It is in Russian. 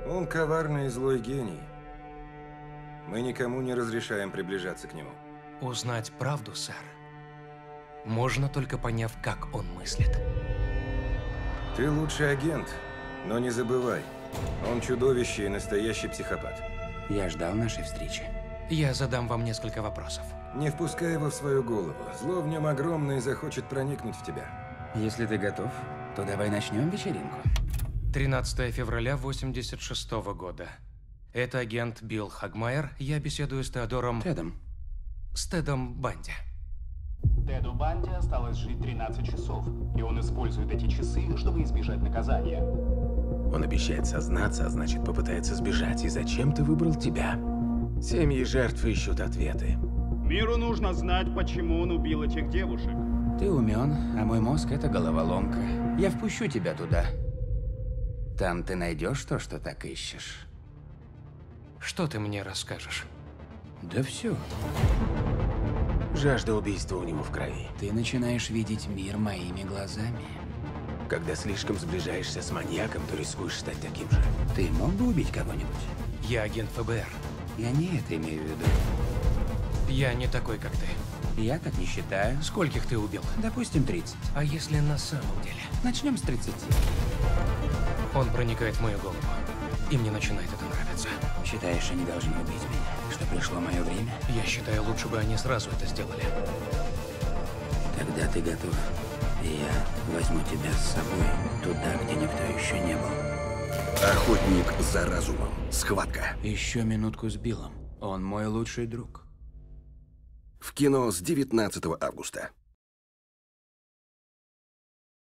Он коварный и злой гений. Мы никому не разрешаем приближаться к нему. Узнать правду, сэр, можно только поняв, как он мыслит. Ты лучший агент, но не забывай, он чудовище и настоящий психопат. Я ждал нашей встречи. Я задам вам несколько вопросов. Не впускай его в свою голову. Зло в нем огромное и захочет проникнуть в тебя. Если ты готов, то давай начнем вечеринку. 13 февраля 86 года. Это агент Билл Хагмайер. Я беседую с Теодором... Тедом. С Тедом Банди. Теду Банди осталось жить 13 часов, и он использует эти часы, чтобы избежать наказания. Он обещает сознаться, а значит попытается сбежать. И зачем ты выбрал тебя? Семьи жертв ищут ответы. Миру нужно знать, почему он убил этих девушек. Ты умен, а мой мозг — это головоломка. Я впущу тебя туда. Там ты найдешь то, что так ищешь. Что ты мне расскажешь? Да все. Жажда убийства у него в крови. Ты начинаешь видеть мир моими глазами. Когда слишком сближаешься с маньяком, то рискуешь стать таким же. Ты мог бы убить кого-нибудь? Я агент ФБР. Я не это имею в виду. Я не такой, как ты. Я так не считаю. Скольких ты убил? Допустим, 30. А если на самом деле? Начнем с 30. Он проникает в мою голову, и мне начинает это нравиться. Считаешь, они должны убить меня? Что пришло мое время? Я считаю, лучше бы они сразу это сделали. Когда ты готов, я возьму тебя с собой туда, где никто еще не был. Охотник за разумом. Схватка. Еще минутку с Биллом. Он мой лучший друг. В кино с 19 августа.